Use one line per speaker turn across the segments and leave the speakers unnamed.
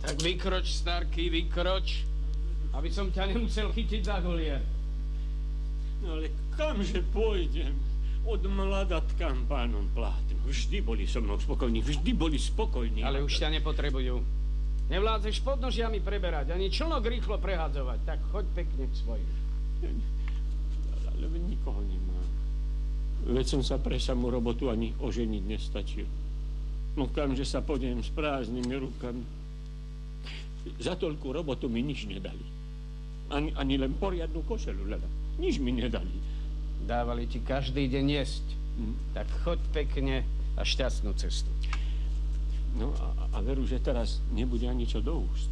Tak vykroč, Starky, vykroč, aby som ťa nemusel chytiť za golier.
No ale kamže pôjdem? Od mladatkám pánom Plátnu. Vždy boli so mnou spokojní, vždy boli spokojní.
Ale už ťa nepotrebujú. Nevládzeš pod nožiami preberať, ani člnok rýchlo prehádzovať. Tak choď pekne k svojim.
Ale nikoho nemám. Veď som sa pre samú robotu ani oženiť nestačil. No kamže sa podiem s prázdnymi rukami. Za toľkú robotu mi nič nedali. Ani len poriadnu košelu, lebo nič mi nedali.
Dávali ti každý deň jesť. Tak choď pekne a šťastnú cestu.
No a veru, že teraz nebude ani čo do úst.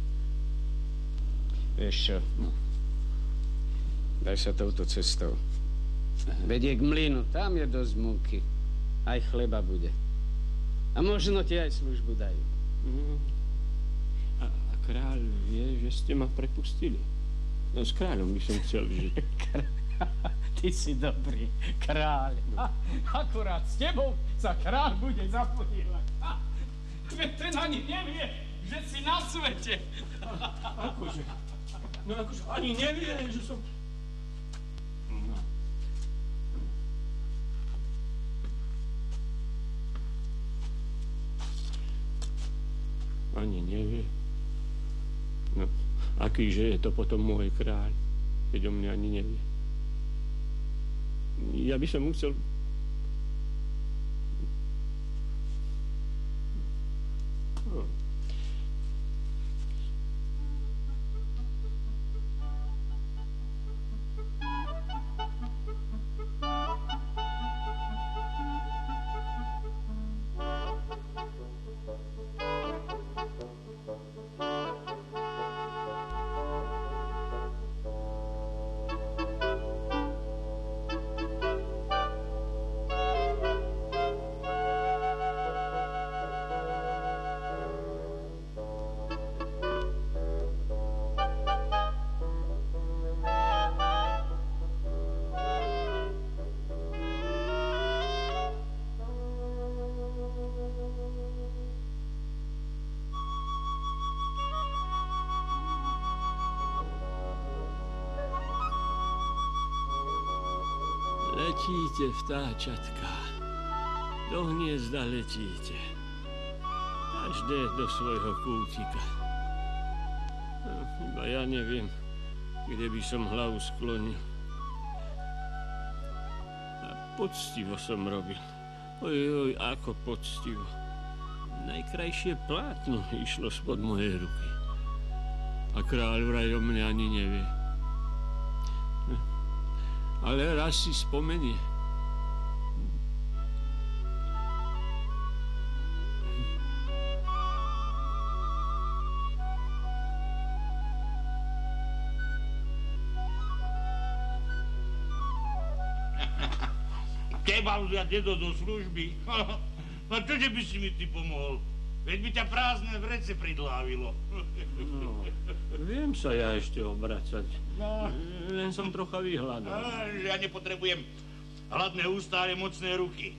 Vieš čo? No. Daj sa touto cestou. Vedie k mlynu, tam je dosť múky. Aj chleba bude. A možno ti aj službu dajú.
A kráľ vie, že ste ma prepustili. No s kráľom by som chcel žiť.
Ty si dobrý kráľ. Akurát s tebou sa kráľ bude zapodívať. Veď ten ani nevie, že si na svete.
Akože? No akože ani nevie, že som... No. Ani nevie. No, akýže je to potom môj kráľ, keď o mne ani nevie. Ja by som musel... No. Letíte, vtáčatka, do hniezda letíte, každé do svojho kútika. Iba ja neviem, kde by som hlavu sklonil. A poctivo som robil, oj, ako poctivo. Najkrajšie plátno išlo spod mojej ruky. A kráľ vraj o mne ani nevie. Ale raz si spomenie.
Teba vziať, dedo, do služby? No čože by si mi ty pomohol? Veď by ťa prázdne vrece pridlávilo.
No, viem sa ja ešte obracať. No. Len som trocha vyhľadol.
Ja nepotrebujem hladné ústa, ale mocné ruky.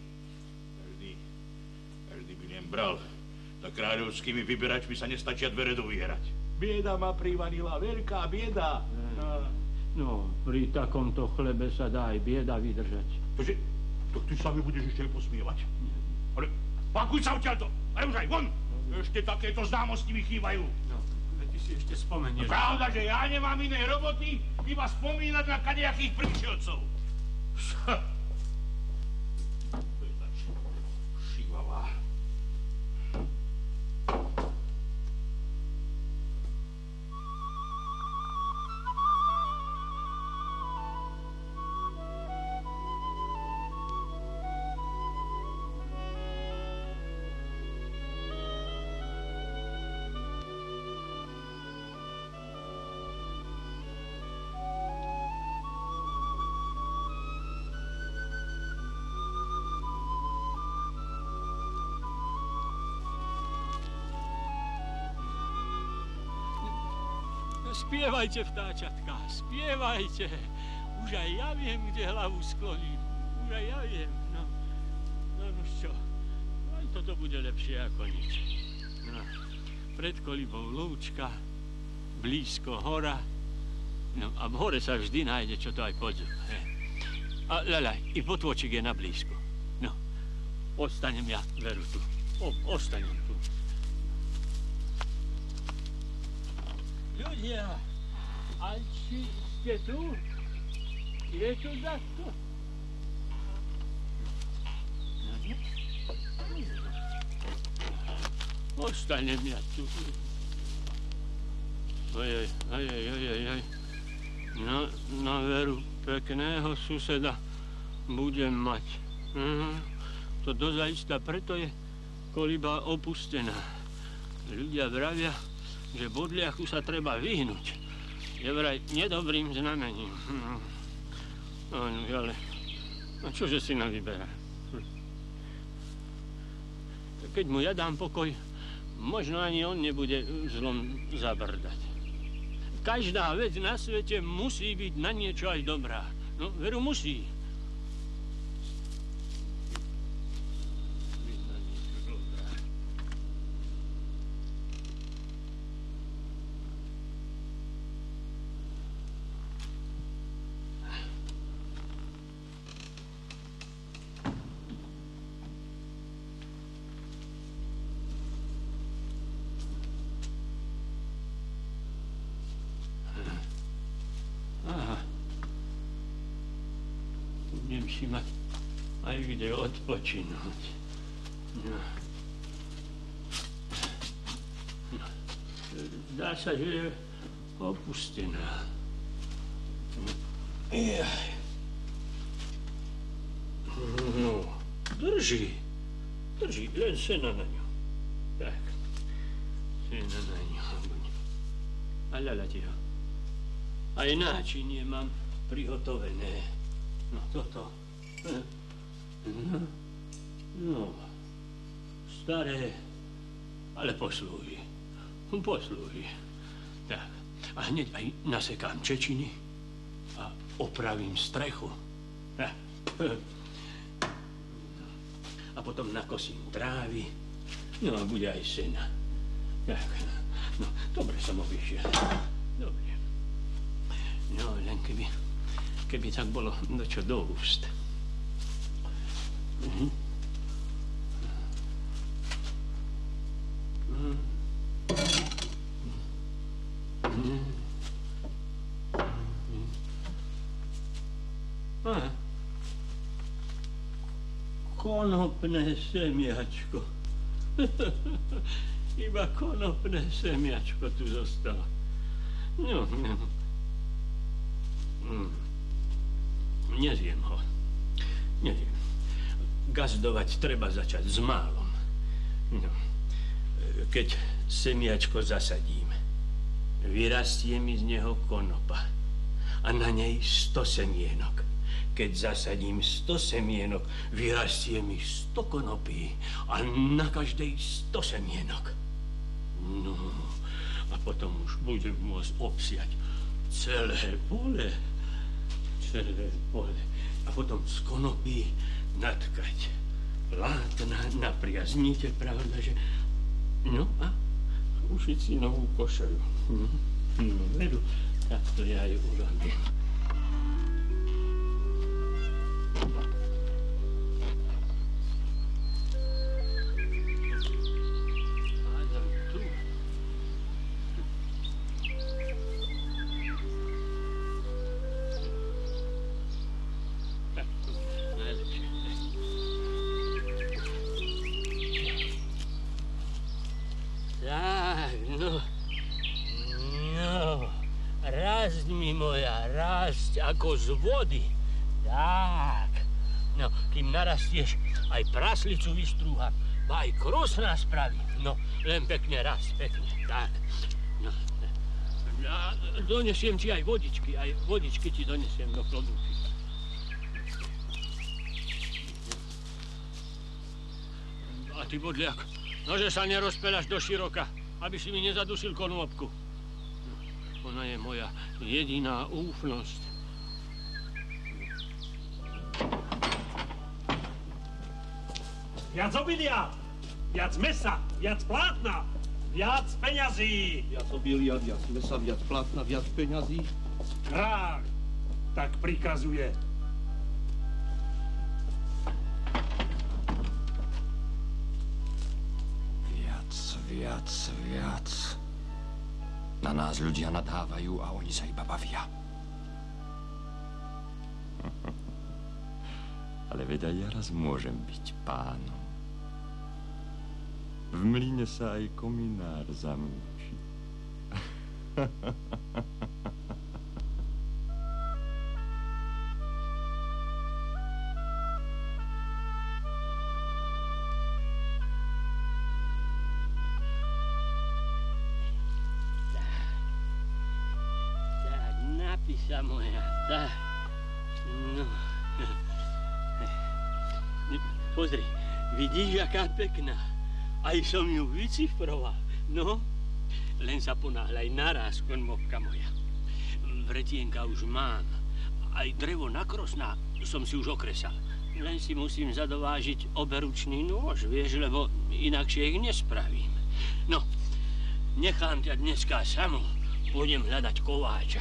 Každý by len bral. Tak kráľovskými vyberačmi sa nestačia dvere dovierať. Bieda ma privanila, veľká bieda.
No, pri takomto chlebe sa dá aj bieda vydržať.
Tože, to ty sa mi budeš ešte posmievať. Ale pakuj sa odtiaľto, aj už aj von. Ešte takéto známosti mi chýbajú.
No, veď ty si ešte spomenieš.
Pravda, že ja nemám inej roboty, iba spomínať na kadejakých prišielcov. Šivavá.
Spievajte, vtáčatka, spievajte. Už aj ja viem, kde hlavu skloním. Už aj ja viem, no. No čo, aj toto bude lepšie ako nič. No, pred kolibou lúčka, blízko hora. No a v hore sa vždy nájde, čo to aj podzub. A ľaľaj, i potôčik je na blízku. No, ostanem ja, Veru, tu. Ostanem tu. Ľudia, a či ste tu? Je tu takto? Ostanem ja tu. Ojej. Na Veru pekného suseda budem mať. To dozaista, preto je koliba opustená. Ľudia vravia, že bodliachu sa treba vyhnúť. Je vraj nedobrým znamením. Ale čože si nám vyberá? Keď mu ja dám pokoj, možno ani on nebude zlom zabrdať. Každá vec na svete musí byť na niečo aj dobrá. No, Veru, musí. Budem si mať aj kde odpočinúť. No. Zdá sa, že je opustená. No, drží, len sena na ňu. Tak, sena na ňu. A ľaľa ti ho. Aj náčinie mám prihotovené. No, toto. No, staré, ale poslúži. Tak, a hneď aj nasekám čečiny a opravím strechu. A potom nakosím trávy, no a bude aj sena. Tak, no, dobre som obišiel. Dobre. No, len keby tak bolo dočo do úst. Konopné semiačko. Iba konopné semiačko tu zostalo. No. Nezjem ho. Gazdovať treba začať s málom. No. Keď semiačko zasadím, vyrastie mi z neho konopa a na nej 100 semienok. Keď zasadím 100 semienok, vyrastie mi 100 konopí a na každej 100 semienok. No, a potom už budem môcť obsiať celé pole. A potom z konopí natkať plátna na priaznite, pravda, že... No a ušiť si novú košelu. No, Veru, tak to ja ju urobím. Ako z vody. Tak. No, kým narastieš, aj praslicu vystrúham. Aj krosná spravím. No, len pekne raz, pekne. Tak. No. A donesiem ti aj vodičky. Aj vodičky ti donesiem do klobúky. A ty, bodliak, nože sa nerozpeľaš do široka, aby si mi nezadusil konopku. Ona je moja jediná úfnosť.
Viac obilia, viac mesa, viac plátna.
Viac peňazí!
Viac obilia, viac lesa, viac plátna, viac peňazí.
Kráľ tak prikazuje.
Viac. Na nás ľudia nadávajú a oni sa iba bavia. Ale veď aj ja raz môžem byť pánom. V mlyne sa aj kominár zamúči.
Napísa moja, tak. No. Pozri, vidíš, aká pekná. Aj som ju vycifroval. No, len sa ponáhľaj naraz, konmovka moja. Vretienka už mám. Aj drevo na krosná som si už okresal. Len si musím zadovážiť oberučný nôž, vieš, lebo inakšie ich nespravím. No, nechám ťa dneska samú. Pôjdem hľadať kováča.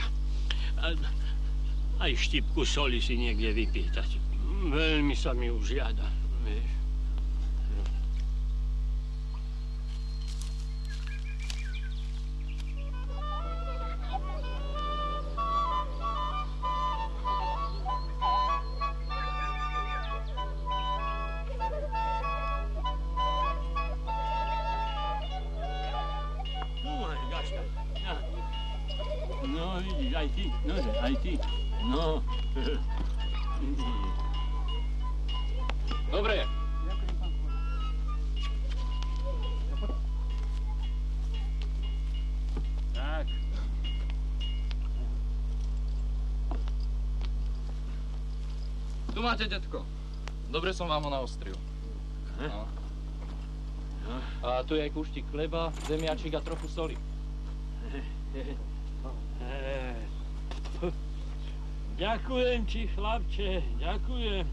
Aj štipku soli si niekde vypýtať. Veľmi sa mi už žiada, vieš. No, vidíš, aj ty, nože, aj ty. No.
Dobre.
Tak.
Tu máte, detko. Dobre som vám ho naostril. No. A tu je aj kúštik chleba, zemiačik a trochu soli.
Ďakujem ti, chlapče, ďakujem.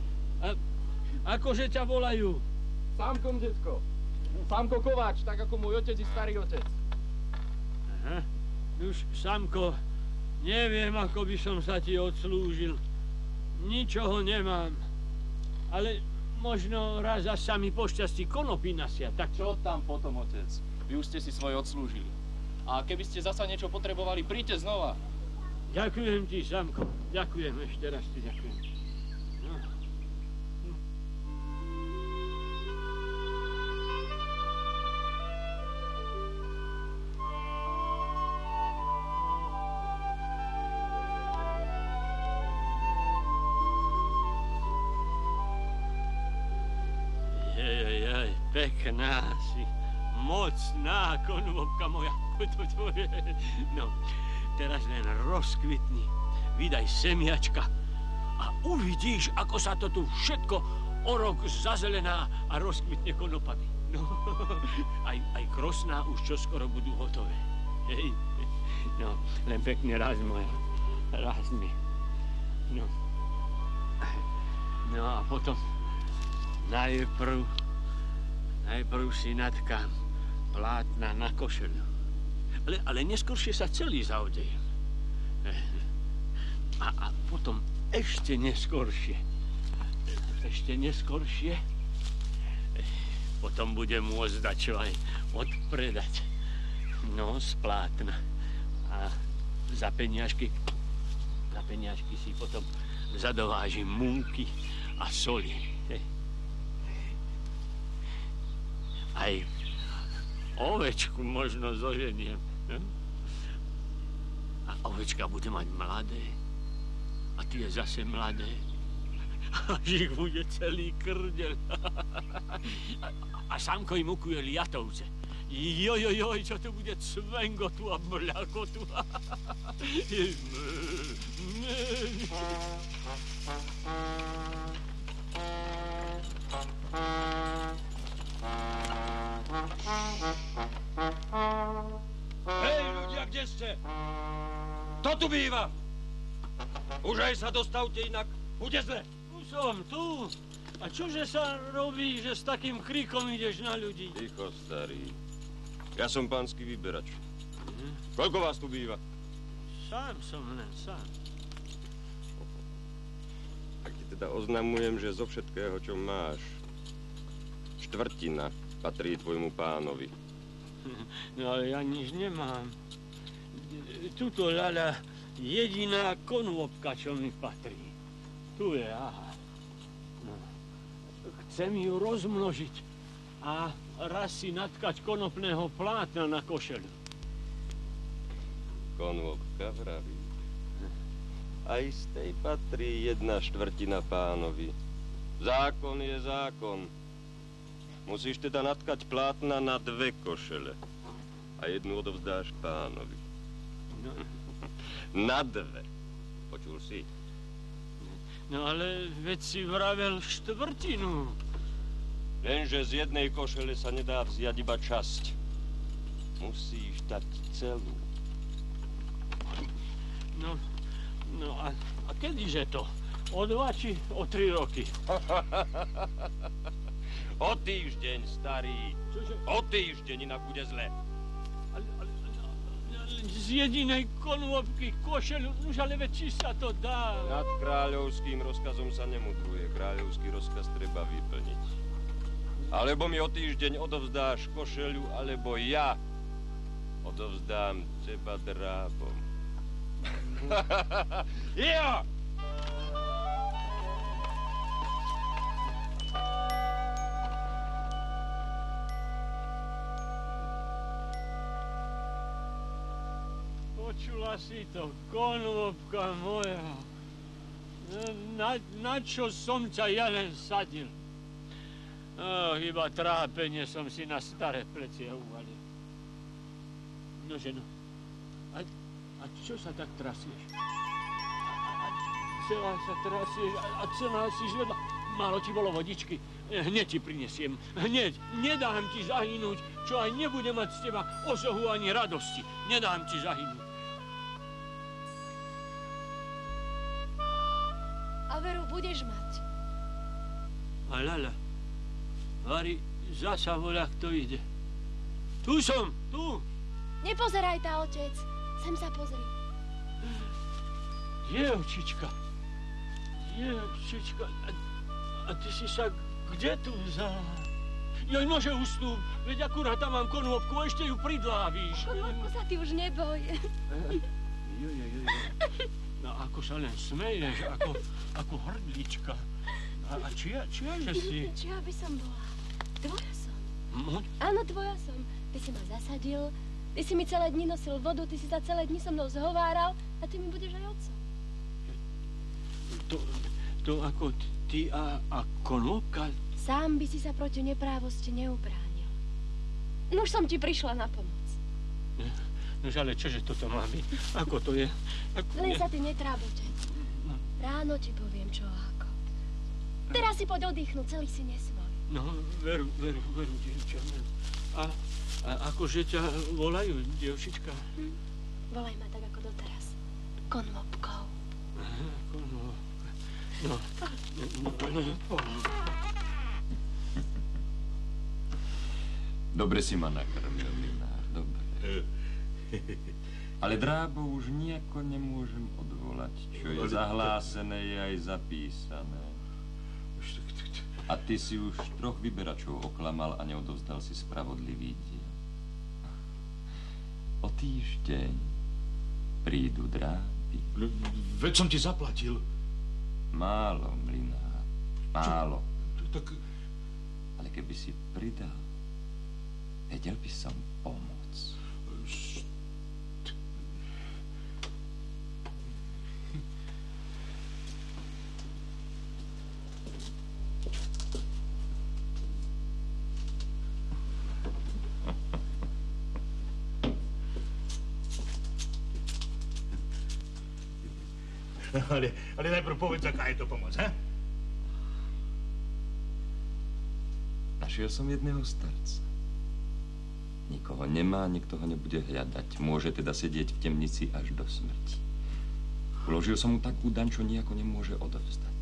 Akože ťa volajú?
Sámkom, detko. Sámko Kováč, tak ako môj otec i starý otec.
Aha. Už, Sámko, neviem, ako by som sa ti odslúžil. Ničoho nemám. Ale možno raz sa mi pošťastí konopy nasia, tak...
Čo tam potom, otec? Vy už ste si svoje odslúžili. A keby ste zasa niečo potrebovali, príďte znova.
Ďakujem ti, Sámko. Ďakujem, ešte raz ti ďakujem. No. Jaj, pekná si. Mocná konvopka moja. No, teraz len rozkvitni, vydaj semiačka a uvidíš, ako sa to tu všetko o rok zazelená a rozkvitne konopami. No, aj krosná už čoskoro budú hotové. Hej. No, len pekne raz moja, raz mi. No. No a potom najprv si natkám plátna na košeľu. Ale neskôršie sa celý zaodejem. A potom ešte neskôršie. Potom budem môcť dačo aj odpredať. No, z plátna. A za peniažky si potom zadovážim múky a soli. Aj ovečku možno zoženiem. A ovečka bude mať mladé. A tie zase mladé. Až ich bude celý krdeľ. A Sámko im ukuje liatovce. Joj, čo to bude cvengotu a mľakotu.
Hej, ľudia, kde ste? Kto tu býva? Už aj sa dostavte, inak bude zle.
Som tu. A čože sa robí, že s takým kríkom ideš na ľudí?
Ticho, starý. Ja som pánsky vyberač. Koľko vás tu býva?
Sám som len sám.
Tak ti teda oznamujem, že zo všetkého, čo máš, štvrtina patrí tvojmu pánovi.
No ale ja nič nemám. Tuto ľaľa jediná konvopka, čo mi patrí. Tu je, aha. No. Chcem ju rozmnožiť a raz si natkať konopného plátna na košeľu.
Konvopka, vraví. Aj z tej patrí 1/4 pánovi. Zákon je zákon. Musíš teda natkať plátna na 2 košele. A jednu odovzdáš pánovi.
No.
Na 2. Počul si?
No ale veď si vravel štvrtinu.
Lenže z jednej košele sa nedá vziať iba časť. Musíš dať celú.
No a kedyže to? O 2 či o 3 roky?
O týždeň, starý.
Čože?
O týždeň, inak bude zle.
Ale z jedinej konvopky košeľu, už ale veď či sa to dá?
Nad kráľovským rozkazom sa nemudruje. Kráľovský rozkaz treba vyplniť. Alebo mi o týždeň odovzdáš košeľu, alebo ja odovzdám teba drábom. Jo!
Počula si to, konvopka moja. Na čo som ťa ja len sadil? Iba trápenie som si na staré plecia uvalil. Nože no. A čo sa tak trasieš? Celá sa trasieš a celá si zvedla. Málo ti bolo vodičky. Hneď ti prinesiem. Hneď. Nedám ti zahynúť, čo aj nebude mať z teba osohu ani radosti. Nedám ti zahynúť.
A veru budeš mať.
A ľaľa, Vari, zasa voľa, kto ide. Tu som, tu.
Nepozeraj tá, otec. Sem sa pozri.
Dievčička. A ty si sa kde tu vzala? Joj, nože ustúp, veď akurát tam mám konvopku, ešte ju pridlávíš.
Konvopku sa ty už neboj.
Joj. No ako sa len smeješ, ako hrdlička. A čia je si?
Čia by som bola? Tvoja som. Áno, tvoja som. Ty si ma zasadil, ty si mi celé dni nosil vodu, ty si sa celé dni so mnou zhováral a ty mi budeš aj otcom.
To ako ty a konvopka?
Sám by si sa proti neprávosti neubránil. Nuž som ti prišla na pomoc.
Nož ale čože toto má byť? Ako to je?
Len sa ty netráb, otec. Ráno ti poviem, čo ako. Teraz si poď oddychnúť, celý si nesvoj.
No, veru, dievča. A akože ťa volajú, dievčička?
Volaj ma tak ako doteraz. Konvopkou.
Konvopka. No.
Dobre si ma nakrmil, Linár, dobre. Ale drábo už nejako nemôžem odvolať, čo je zahlásené, je aj zapísané. A ty si už 3 vyberačov oklamal a neodovzdal si spravodlivý diel. O týždeň prídu dráby.
Veď som ti zaplatil.
Málo, Mlynár, málo.
Tak...
Ale keby si pridal, vedel by som pomôcť.
Ale najprv povedz, aká je to pomoc, he?
Našiel som jedného starca. Nikoho nemá, nikto ho nebude hľadať. Môže teda sedieť v temnici až do smrti. Uložil som mu takú daň, čo nejako nemôže odovzdať.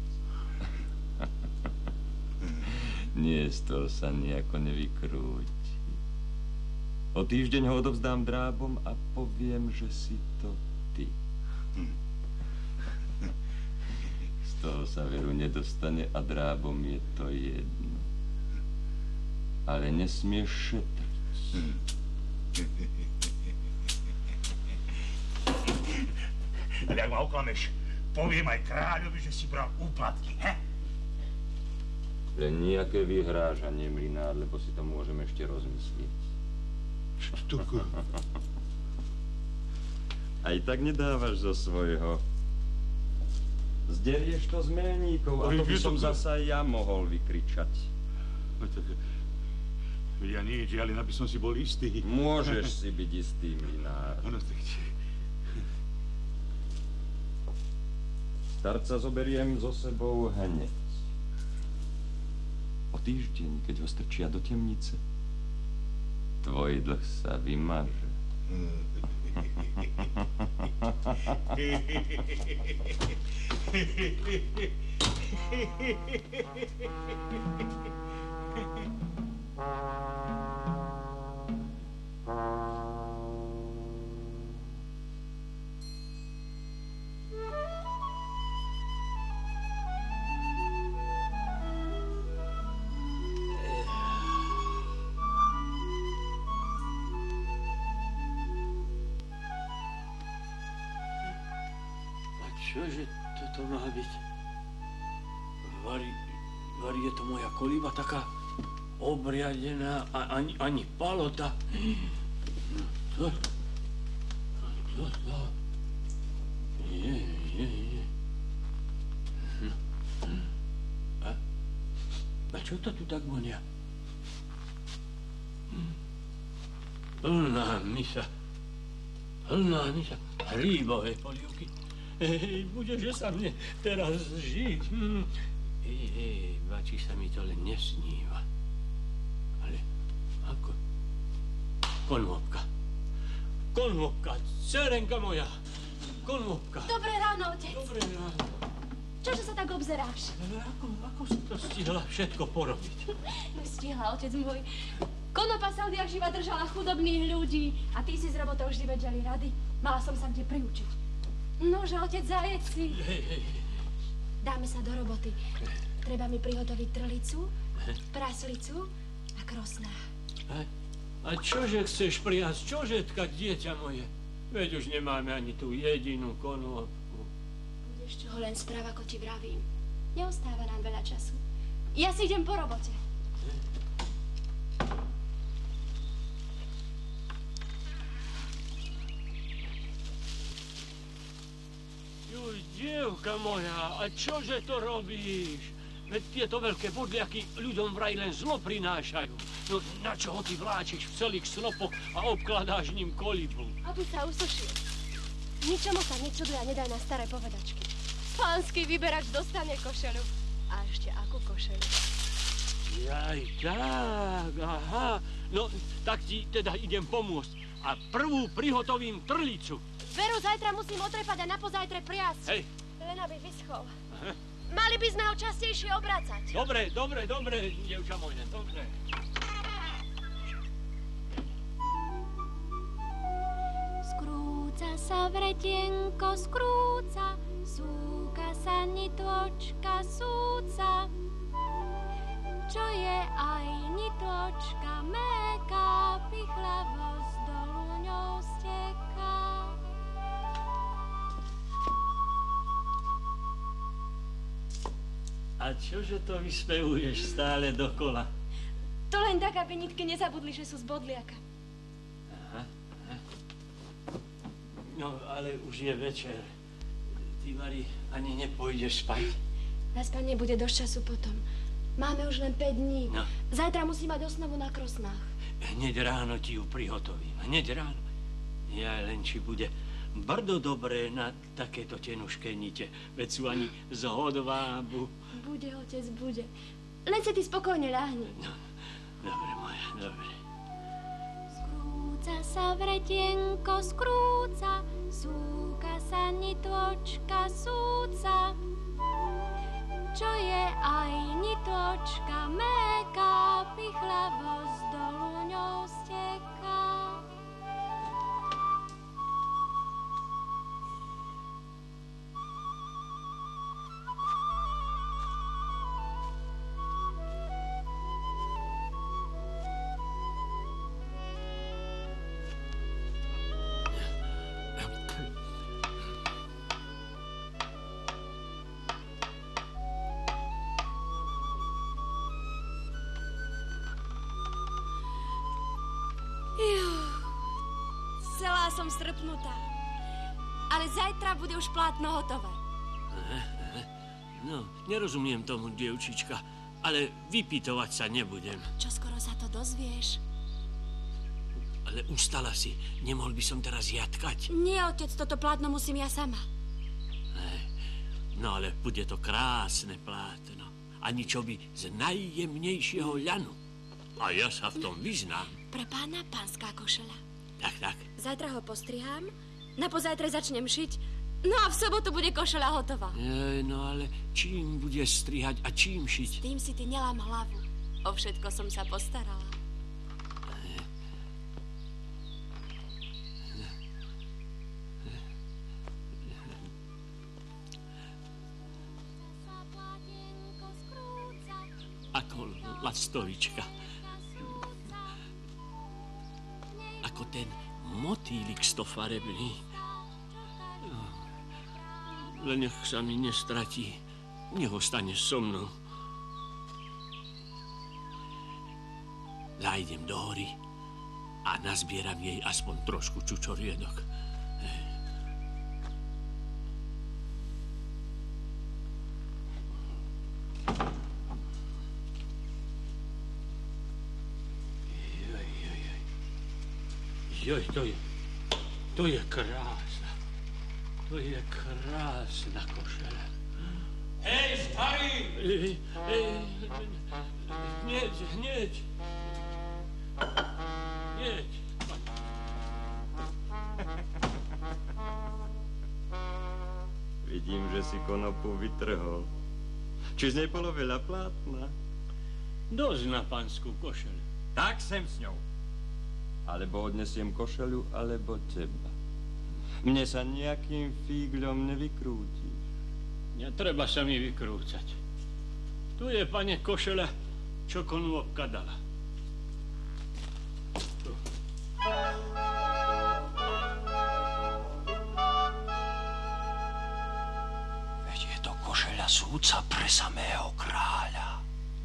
Nie, z toho sa nejako nevykrúti. O týždeň ho odovzdám drábom a poviem, že si to ty. Z toho sa veru nedostane a drábom je to jedno. Ale nesmieš šetriť.
Ale ak ma oklameš, poviem aj kráľovi, že si bral úplatky, he?
Len nejaké vyhrážanie, Mlinár, lebo si to môžeme ešte rozmyslieť.
Štúku.
Aj tak nedávaš zo svojho. Zderieš to z melníkov a to by som zasa ja mohol vykričať.
Ja nie, ale aby som si bol istý.
Môžeš si byť istý, Mlinár.
Áno, tak
Starca zoberiem so sebou hneď. O týždeň, keď ho strčia do temnice, tvoj dlh sa vymaže.
Čože toto má byť? Vari je to moja kolíba taká obriadená a ani palota. To. Je. A čo to tu tak vonia? Plná misa. Hríbové polievky. Bude, že sa mne teraz žiť. Bači sa mi to len nesníva. Ale ako? Konvopka, dcerenka moja. Konvopka.
Dobré ráno, otec.
Dobré ráno.
Čože sa tak obzeráš?
Ako si to stihla všetko porobiť?
No stihla, otec môj. Konopa sa odjak živa držala chudobných ľudí a ty si s robotou vždy vedeli rady. Mala som sa kde priučiť. Nože, otec, zajec si. Dáme sa do roboty. Treba mi prihotoviť trlicu, praslicu a krosná.
A čože chceš prijať? Čože tkať, dieťa moje? Veď už nemáme ani tú jedinú konopku.
Budeš čoho len správ, ako ti vravím. Neostáva nám veľa času. Ja si idem po robote.
Dievka moja, a čože to robíš? Veď tieto veľké bodliaky ľuďom vraj len zlo prinášajú. No na čo ho ty vláčiš v celých snopoch a obkladáš ním kolibu?
Aby sa usušil. Ničomu sa nečuduj a nedaj na staré povedačky. Pánsky vyberač dostane košelu. A ešte akú košelu?
Jaj, tak, aha. No, tak ti teda idem pomôcť. A prvú prihotovím trlicu.
Veru, zajtra musím otrepať a napozajtre priasť.
Hej.
Len aby vyschol. Aha. Mali by sme ho častejšie obracať.
Dobre, dievča moje, dobre.
Skrúca sa vretienko, skrúca, súka sa nitločka, súca. Čo je aj nitločka mäkká, pichlavo z dolu ňou steká.
A čože to vyspevuješ stále dokola?
To len tak, aby nitky nezabudli, že sú z bodliaka.
Aha. No, ale už je večer. Ty, Mari, ani nepôjdeš spať?
Na spanie bude dosť času potom. Máme už len 5 dní.
No.
Zajtra musí mať osnovu na krosnách.
Hneď ráno ti ju prihotovím. Hneď ráno. Ja len či bude brdo dobré na takéto tenušké nite. Veď sú ani z hodvábu.
Bude, otec, bude. Len sa ty spokojne ľahni.
No, dobre, moja, dobre.
Skrúca sa vretienko, skrúca, súka sa nitločka, súca. Čo je aj nitločka mäkká, pichlavo z dolu ňou steká. Bola som strpnutá. Ale zajtra bude už plátno hotové.
No, nerozumiem tomu, dievčička, ale vypytovať sa nebudem.
Čoskoro sa to dozvieš.
Ale ustala si, nemohol by som teraz jatkať.
Nie, otec, toto plátno musím ja sama.
No ale bude to krásne plátno. Ani čo by z najjemnejšieho ľanu. A ja sa v tom vyznám.
Pre pána pánska košeľa.
Tak.
Zajtra ho postrihám, na pozajtre začnem šiť, no a v sobotu bude košeľa hotová.
No ale čím bude strihať a čím šiť?
Tým si ty nelám hlavu. O všetko som sa postarala. Ako lastovička. Ako ten motýlik stofarebný. Len nech sa mi nestratí. Nech ostane so mnou. Zájdem do hory a nazbieram jej aspoň trošku čučoriedok. Joj, to je krása. To je krásna košeľa.
Hej, starý!
Hneď.
Vidím, že si konopu vytrhol. Či z nej bolo veľa plátna?
Dosť na panskú košeľu.
Tak sem s ňou.
Alebo odnesiem košeľu, alebo teba. Mne sa nejakým fígľom nevykrútiš.
Netreba sa mi vykrúcať. Tu je, pane, košeľa, čo konôbka dala. Tu.
Veď je to košeľa súdca pre samého kráľa.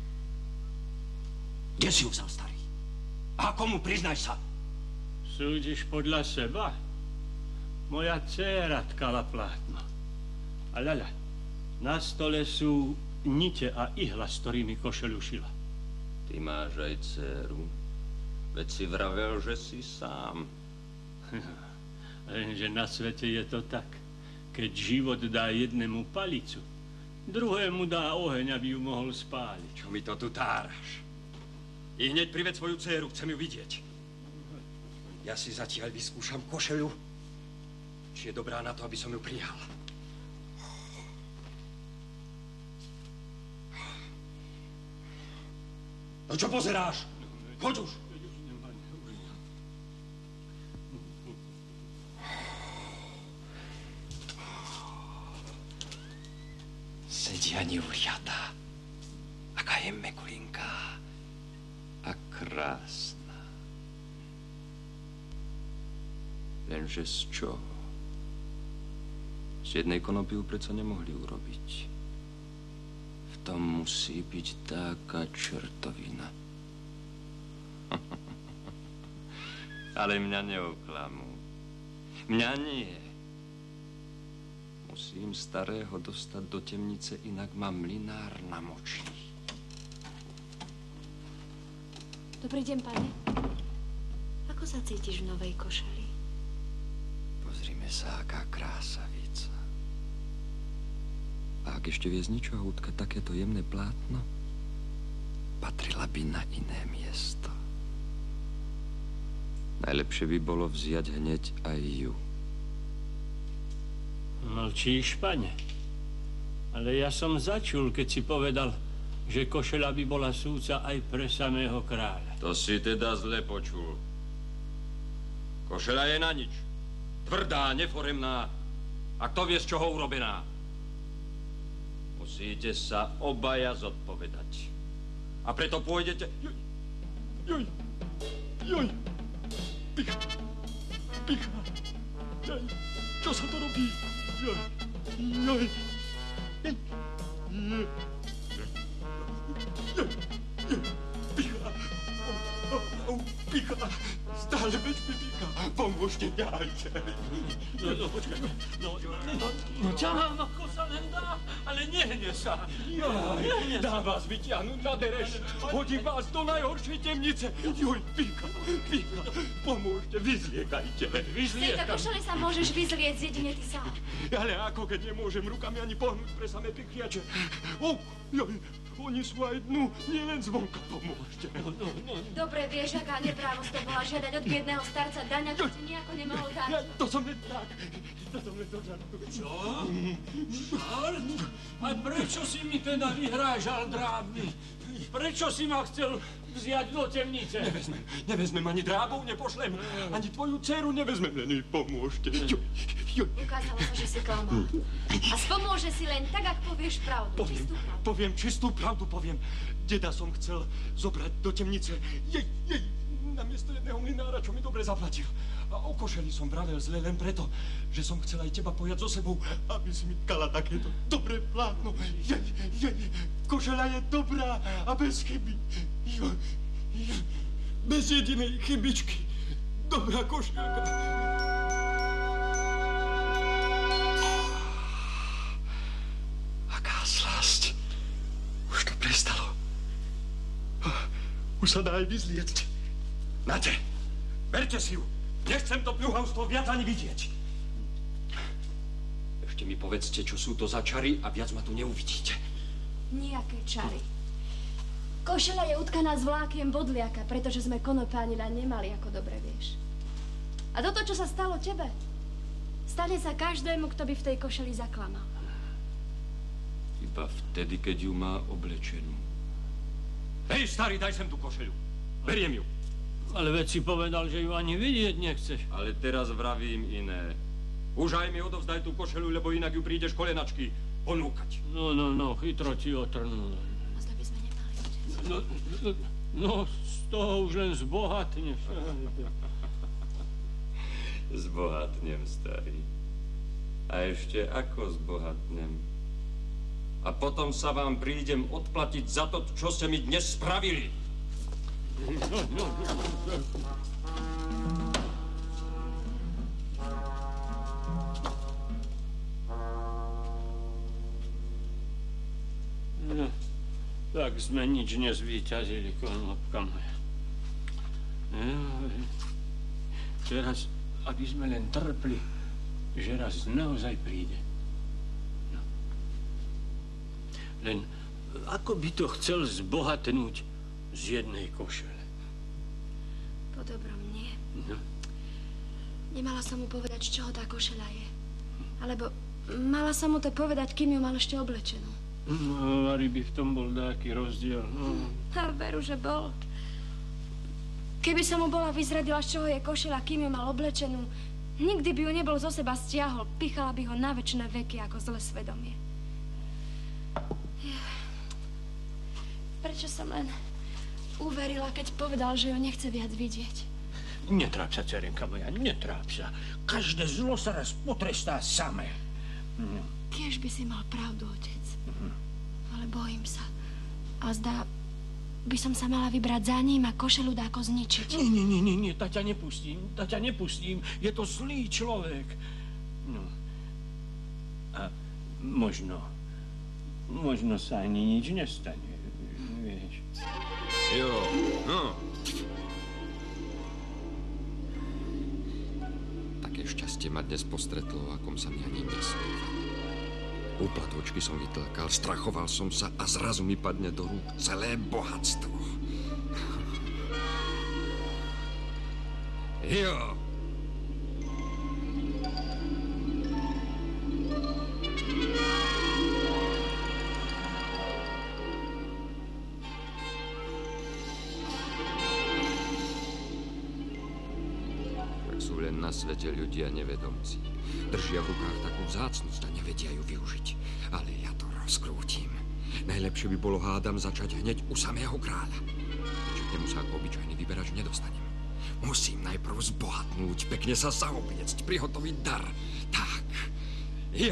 Kde si ju vzal, starý? A komu, priznaj sa?
Súdiš podľa seba? Moja dcéra tkala plátno. A ľaľa, na stole sú nite a ihla, s ktorými košeľu šila.
Ty máš aj dcéru. Veď si vravel, že si sám.
Lenže na svete je to tak. Keď život dá jednému palicu, druhému dá oheň, aby ju mohol spáliť.
Čo mi to tu táraš? I hneď prived svoju dcéru, chcem ju vidieť. Ja si zatiaľ vyskúšam košeľu, či je dobrá na to, aby som ju prijal. No čo pozeráš? Choď už!
Sedia nevliatá. Aká je mekulinká
A krásna. Lenže z čoho? Z jednej konopy ju predsa nemohli urobiť. V tom musí byť taká čertovina. Ale mňa neoklamú. Mňa nie. Musím starého dostať do temnice, inak ma mlynár namočí.
Dobrý deň, pane. Ako sa cítiš v novej košeli?
Pozrime sa, aká krásavica. A ak ešte vie z ničoho utkať takéto jemné plátno, patrila by na iné miesto. Najlepšie by bolo vziať hneď aj ju.
Mlčíš, pane. Ale ja som začul, keď si povedal, že košeľa by bola súca aj pre samého kráľa.
To si teda zle počul. Košeľa je na nič. Tvrdá, neforemná. A kto vie, z čoho urobená? Musíte sa obaja zodpovedať. A preto pôjdete...
Joj! Picha! Čo sa to robí? Joj! Picha! Stále veď mi picha!
pomôžte, ťahajte.
No, počkaj. No, ťahám, ako sa len dá, ale nehne sa.
Dá vás vyťahnuť na dereš. Hodí vás do najhoršej temnice. Joj, Píka, pomôžte, vyzliekajte.
Z tejto košele sa môžeš vyzliecť jedine ty sám.
Ale ako keď nemôžem rukami ani pohnúť pre samé pikliače. Oni sú aj dnu, nielen zvonka, pomôžte.
Dobre vieš, aká neprávosť to bola žiadať od biedného starca daňa, čo ti nejako nemohol dať.
To som len tak. To som len do žartu.
Čo? Žart? A prečo si mi teda vyhrážal, drábny? Prečo si ma chcel vziať do temnice?
Nevezmem ani drábov, nepošlem. Ani tvoju dceru nevezmem, len mi pomôžte.
Ukázalo sa, že si klamal. A spomôže si len tak, ak povieš pravdu.
Poviem čistú pravdu, poviem. Deda som chcel zobrať do temnice. Namiesto jedného mlynára, čo mi dobre zaplatil. A o košeli som vravel zle len preto, že som chcel aj teba pojať so sebou, aby si mi tkala takéto dobré plátno. Košela je dobrá a bez chyby. Bez jedinej chybičky. Dobrá košelka. Aká slasť. Už to prestalo. Už sa dá aj vyzliecť. Nate, berte si ju. Nechcem to pľuhavstvo viac ani vidieť. Ešte mi povedzte, čo sú to za čary a viac ma tu neuvidíte.
Nijaké čary. Košela je utkaná z vlákien bodliaka, pretože sme konopánila nemali, ako dobre vieš. A toto, čo sa stalo tebe, stane sa každému, kto by v tej košeli zaklamal.
Iba vtedy, keď ju má oblečenú.
Hej, starý, daj sem tú košeľu. Beriem ju.
Ale veď si povedal, že ju ani vidieť nechceš.
Ale teraz vravím iné. Už aj mi odovzdaj tú košeľu, lebo inak ju prídeš kolenačky ponúkať.
No, chytro ti otrnul.
A zda by sme nemali.
No, z toho už len zbohatneš.
Zbohatnem, starý. A ešte ako zbohatnem. A potom sa vám prídem odplatiť za to, čo ste mi dnes spravili.
Tak sme nič nezvíťazili, konopka moja. Teraz, aby sme len trpli, že raz naozaj príde. No. Len ako by to chcel zbohatnúť z jednej košele?
Po dobrom nie.
No.
Nemala som mu povedať, z čoho tá košeľa je. Alebo mala som mu to povedať, kým ju mal ešte oblečenú.
No, Ari by v tom bol nejaký rozdiel. No.
A veru, že bol. Keby som mu bola vyzradila, z čoho je košeľa, kým ju mal oblečenú, nikdy by ju nebol zo seba stiahol. Pichala by ho na večné veky ako zlé svedomie. Prečo som len uverila, keď povedal, že ju nechce viac vidieť?
Netráp sa, dcerenka moja, netráp sa. Každé zlo sa raz potrestá samé. No.
Kiež by si mal pravdu, otec. Ale bojím sa. A zdá, by som sa mala vybrať za ním a košelu dáko zničiť.
Nie, tá ťa nepustím. Je to zlý človek. No. A možno sa ani nič nestane. Vieš.
Jo, no. Také šťastie ma dnes postretlo, akom sa mi ani nesníva. Úplatočky som vytlkal, strachoval som sa a zrazu mi padne do rúk celé bohatstvo. Jo. Na svete ľudia nevedomci. Držia v rukách takú vzácnosť a nevedia ju využiť. Ale ja to rozkrútim. Najlepšie by bolo, hádam, začať hneď u samého kráľa. Keďže k nemu sa ako obyčajný vyberač nedostanem. Musím najprv zbohatnúť, pekne sa zaobliecť, prihotoviť dar. Tak. Jo.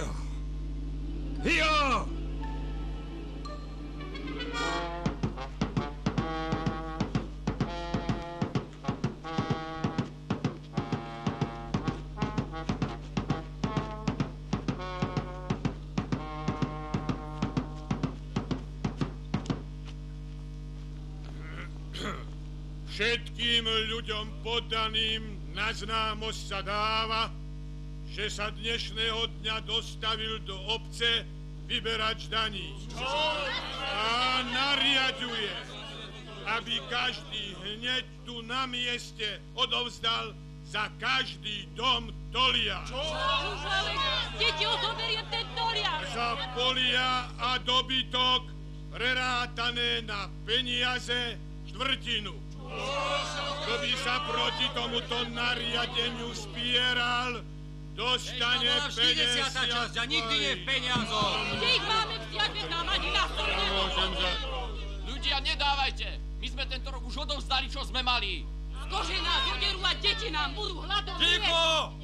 Všetkým ľuďom poddaným na známosť sa dáva, že sa dnešného dňa dostavil do obce vyberač daní. A nariaduje, aby každý hneď tu na mieste odovzdal za každý dom toliar.
Čo? Ale kde ti odoberiem ten toliar?
Za polia a dobytok prerátané na peniaze štvrtinu. Kto by sa proti tomuto nariadeniu spieral, dostane 50
časť a nikdy nie v peniazoch.
Kde ich máme vziať, veď nám ani na to
Ľudia, nedávajte. My sme tento rok už odovzdali, čo sme mali.
Z kože nás oderú a deti nám budú hladovať.
Ticho!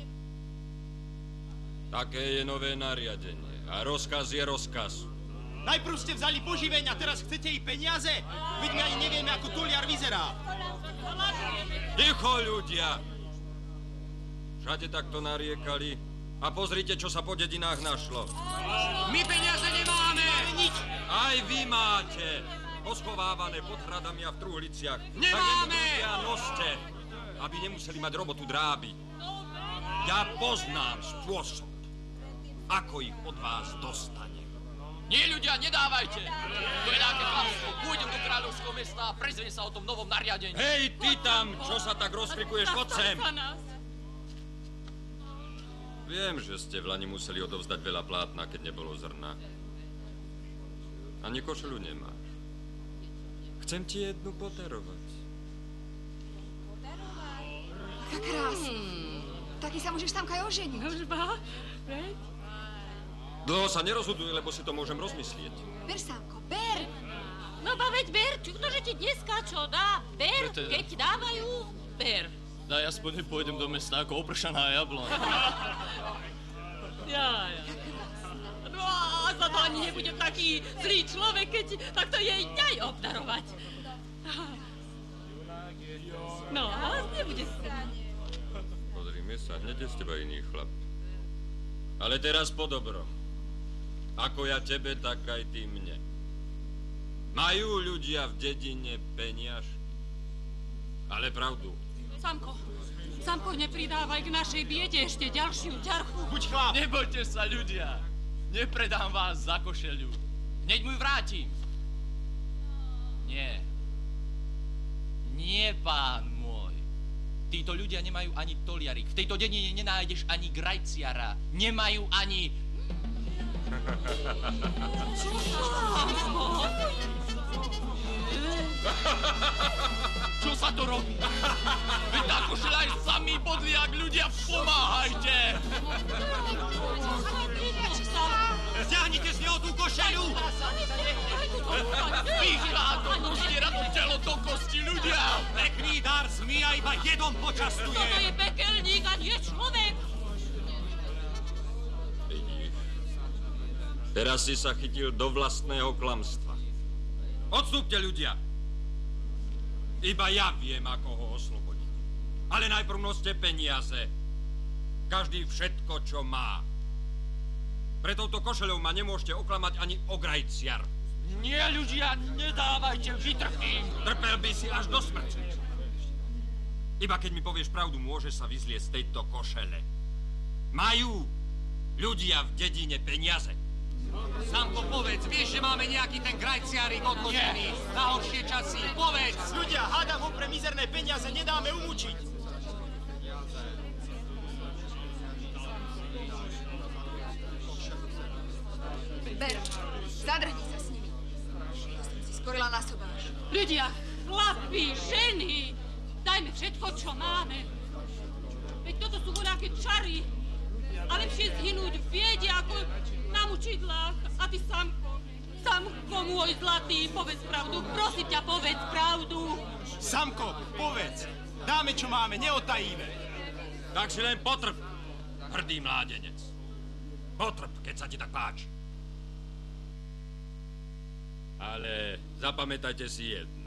Také je nové nariadenie a rozkaz je rozkaz.
Najprv ste vzali poživeň a teraz chcete ich peniaze? Veď my ani nevieme, ako toliar vyzerá.
Ticho, ľudia! Všade takto nariekali a pozrite, čo sa po dedinách našlo.
My peniaze nemáme! Nič!
Aj vy máte! Poschovávané pod hradami a v truhliciach.
Nemáme!
Tak ľudia noste, aby nemuseli mať robotu drábiť. Ja poznám spôsob, ako ich od vás dostanem.
Nie, ľudia, nedávajte! To je nejaké klamstvo. Pôjdem do kráľovského mesta a prezviem sa o tom novom nariadení.
Hej, ty tam, čo sa tak rozkrikuješ, chod sem! Viem, že ste v lani museli odovzdať veľa plátna, keď nebolo zrna. Ani košelu nemáš. Chcem ti jednu poterovať.
Aká krásna. Taky sa môžeš tam kaj oženiť.
Užba, veď?
Dlho sa nerozhoduj, lebo si to môžem rozmyslieť.
Ber, Sámko, ber.
No ba veď ber, ktože ti dneska čo dá? Ber, keď ti dávajú, ber.
Daj, aspoň nepôjdem do mesta ako opršaná jablona.
Ja. No a za to ani nebudem taký zlý človek, keď takto jej ňaj obdarovať. No, nebude sa.
Pozrime sa, hneď je z teba iný chlap. Ale teraz po dobrom. Ako ja tebe, tak aj ty mne. Majú ľudia v dedine peniažky. Ale pravdu.
Samko, nepridávaj k našej biede ešte ďalšiu ďarchu.
Buď chlap.
Nebojte sa, ľudia. Nepredám vás za košeľu. Hneď mu ju vrátim. Nie. Nie, pán môj. Títo ľudia nemajú ani toliarik. V tejto dedine nenájdeš ani grajciara. Nemajú ani... Čo sa to robí? Veď tá košeľa je samý podliak, ľudia, pomáhajte!
Stiahnite z neho tú košeľu!
Píška to postiera to telo do kosti, ľudia!
Pekný dar zmija iba jedom počastuje!
Toto je pekelník a nie človek!
Vidíš, teraz si sa chytil do vlastného klamstva. Odstúpte, ľudia! Iba ja viem, ako ho oslobodiť. Ale najprv noste peniaze. Každý všetko, čo má. Pre touto košeľou ma nemôžete oklamať ani ograjciar.
Nie, ľudia, nedávajte, vytrpím.
Trpel by si až do smrti. Iba keď mi povieš pravdu, môžeš sa vyzliecť z tejto košele. Majú ľudia v dedine peniaze.
Samko, povedz, vieš, že máme nejaký ten grajciárik odložený na horšie časy? Povedz! Ľudia, hádam ho pre mizerné peniaze nedáme umúčiť.
Ber, zadrhni sa s nimi. To som si skorila na sobáš.
Ľudia, chlapi, ženy, dajme všetko, čo máme. Veď toto sú voľaké čary. A lepšie zhynúť v biede, ako na mučidlách. A ty, Samko, môj zlatý, povedz pravdu. Prosím ťa, povedz pravdu.
Samko, povedz. Dáme, čo máme, neotajíme.
Tak si len potrp, hrdý mládenec. Potrp, keď sa ti tak páči. Ale zapamätajte si jedno.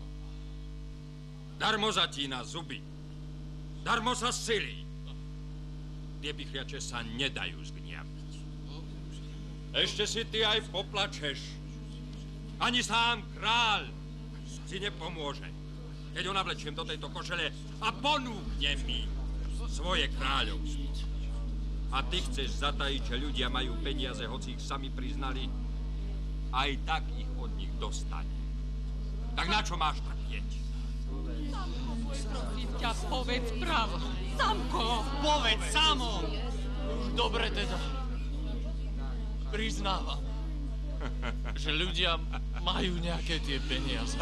Darmo zatína zuby. Darmo sa silí. Tie pichliače sa nedajú zgniaviť. Ešte si ty aj poplačeš. Ani sám kráľ si nepomôže. keď ho navlečiem do tejto košele a ponúknem mi svoje kráľovstvo. A ty chceš zatajiť, že ľudia majú peniaze, hoci ich sami priznali, aj tak ich od nich dostane. Tak na čo máš trpieť?
Samko, môj prosím ťa, povedz pravdu. Samko!
Povedz, Samo! Už dobre teda. Priznávam, že ľudia majú nejaké tie peniaze.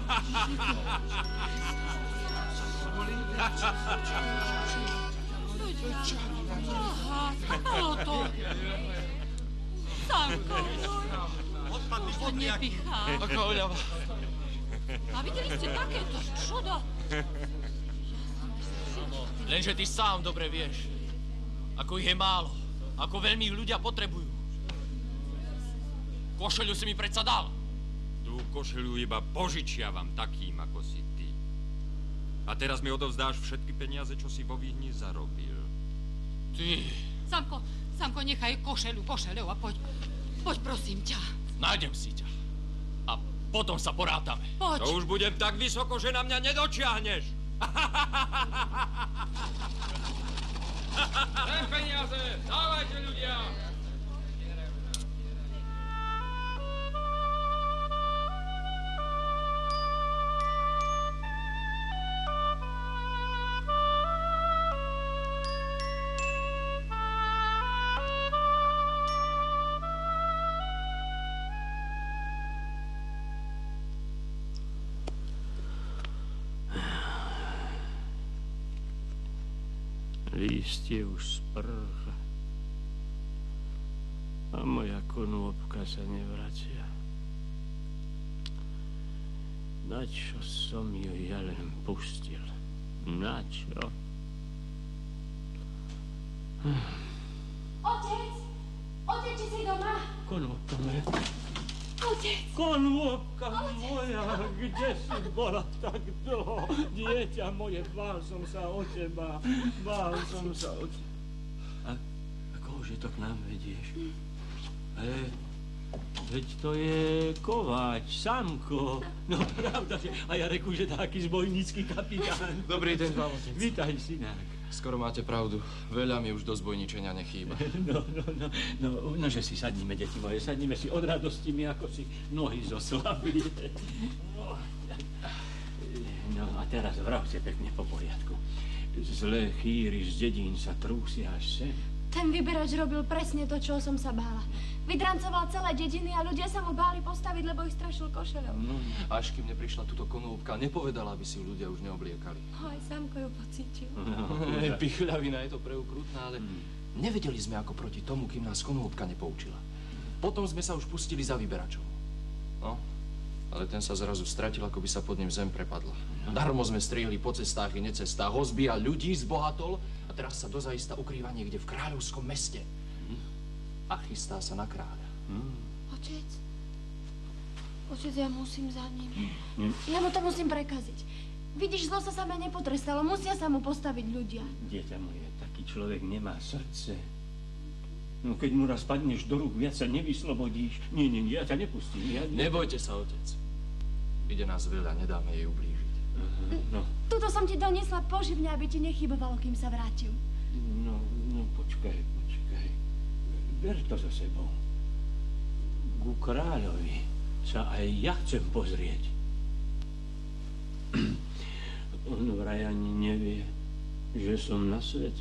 Aha, stalo to. Samko, už to nepichá.
Ako oľava.
A videli ste takéto čudo?
Lenže ty sám dobre vieš, ako ich je málo, ako veľmi ich ľudia potrebujú. Košeľu si mi predsa dal.
Tú košeľu iba požičiavam takým, ako si ty. A teraz mi odovzdáš všetky peniaze, čo si vo Vídni zarobil.
Ty.
Samko, nechaj košeľu a poď prosím ťa.
Nájdem si ťa. A potom sa porátame.
Poď.
To už budem tak vysoko, že na mňa nedočiahneš. Len peniaze, dávajte ľudia.
Lístie už sprcha a moja konôpka sa nevracia. Načo som ju ja len pustil? Načo?
Otec! Otec, či si doma?
Konôpka moja.
Otec!
Konôpka moja, kde si bola tak dlho? Dieťa moje, bál som sa o teba. A kohože to k nám vedieš? Veď to je Kováč, Samko. No pravda, že... A ja reku, že taký zbojnícky kapitán.
Dobrý deň vám, otec.
Vítaj, synák.
Skoro máte pravdu. Veľa mi už do zbojničenia nechýba.
No, že si sadnime, deti moje, sadnime si od radosti mi, ako si nohy zoslabli. No a teraz vravte pekne po poriadku. Zlé chýry z dedín sa trúsia až sem.
Ten vyberač robil presne to, čo som sa bála. Vydrancoval celé dediny a ľudia sa mu báli postaviť, lebo ich strašil košeľou.
No, až kým neprišla túto konúbka, nepovedala, aby si ju ľudia už neobliekali.
Aj Samko ju pocítil.
Pichľavina, je to preukrutná, ale nevedeli sme ako proti tomu, kým nás konúbka nepoučila. Potom sme sa už pustili za vyberačom. No, ale ten sa zrazu stratil, ako by sa pod ním zem prepadla. Darmo sme striehli po cestách i necestách, hozbíjal ľudí, zbohatol a teraz sa dozaista ukrýva niekde v kráľovskom meste. A chystá sa na kráľa.
Otec, ja musím za ním. Ja mu to musím prekaziť. Vidíš, zlo sa same nepotrestalo, musia sa mu postaviť ľudia.
Dieťa moje, taký človek nemá srdce. No keď mu raz padneš do rúk, viac sa nevyslobodíš. Nie, ja ťa nepustím.
Nebojte sa, otec. Ide nás veľa, nedáme jej ublížiť.
No.
Tuto som ti doniesla poživne, aby ti nechybovalo, kým sa vrátil.
No, počkaj. Ber to za sebou. Ku kráľovi sa aj ja chcem pozrieť. On vraj ani nevie, že som na svete.